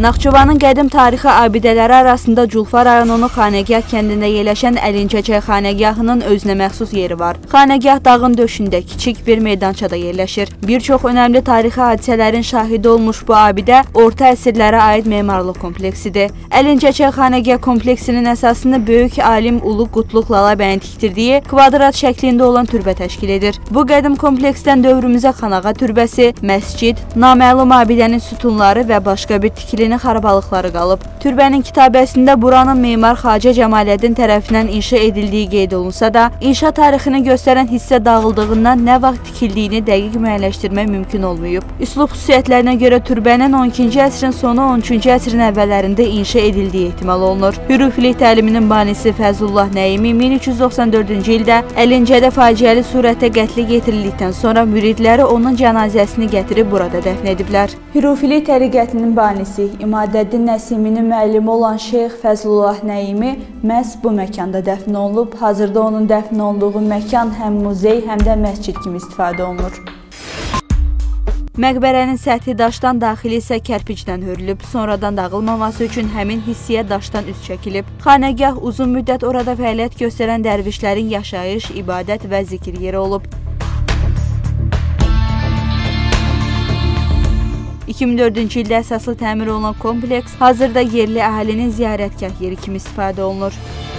Naxçıvanın qədim tarixi abidələri arasında Culfa rayonunun Xanəgah kəndində yerləşən Əlincəçək Xanəgahının özünə məxsus yeri var. Xanəgah dağın döşündə kiçik bir meydançada yerləşir. Bir çox önəmli tarixi hadisələrin şahidi olmuş bu abidə orta əsrlərə aid memarlıq kompleksidir. Əlincəçək Xanəgah kompleksinin əsasını böyük alim Ulu Qutluq Lalabəyin tikdirdiyi kvadrat şəklində olan türbə təşkil edir. Bu qədim kompleksdən dövrümüzə Xanağa türbəsi, məscid, naməlum abidənin sütunları və başqa bir tikilinin xarabalıqları qalıb. Türbənin kitabəsində buranın memar Xacə Cəmaləddin tərəfindən inşa edildiyi qeyd olunsa da, inşa tarixini göstərən hissə dağıldığından nə vaxt tikildiyini dəqiq müəyyənləşdirmək mümkün olmayıb. Üslub xüsusiyyətlərinə görə türbənin 12-ci əsrin sonu, 13-cü əsrin əvvəllərində inşa edildiyi ehtimal olunur. Hürufilik təliminin banisi Fəzlullah Nəyimi 1394-cü ildə Əlincədə faciəli surətdə qətlə yetirildikdən sonra müridləri onun cənazəsini gətirib burada dəfn ediblər. Hürufilik təriqətinin banisi İmadəddin Nəsiminin müəllimi olan Şeyx Fəzlullah Nəyimi məhz bu məkanda dəfn olunub. Hazırda onun dəfn olunduğu məkan həm muzey, həm də məscid kimi istifadə olunur. Məqbərənin səthi daşdan, daxili isə kərpicdən hörülüb. Sonradan dağılmaması üçün həmin hissiyə daşdan üst çəkilib. Xanəgah uzun müddət orada fəaliyyət göstərən dərvişlərin yaşayış, ibadət və zikir yeri olub. 2004-cü ildə əsaslı təmir olunan kompleks hazırda yerli əhalinin ziyarətgah yeri kimi istifadə olunur.